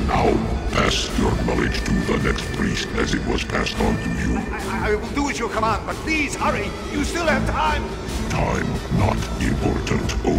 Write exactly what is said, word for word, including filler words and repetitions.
Now, pass your knowledge to the next priest as it was passed on to you. I, I will do as you command, but please hurry. You still have time. Time not important,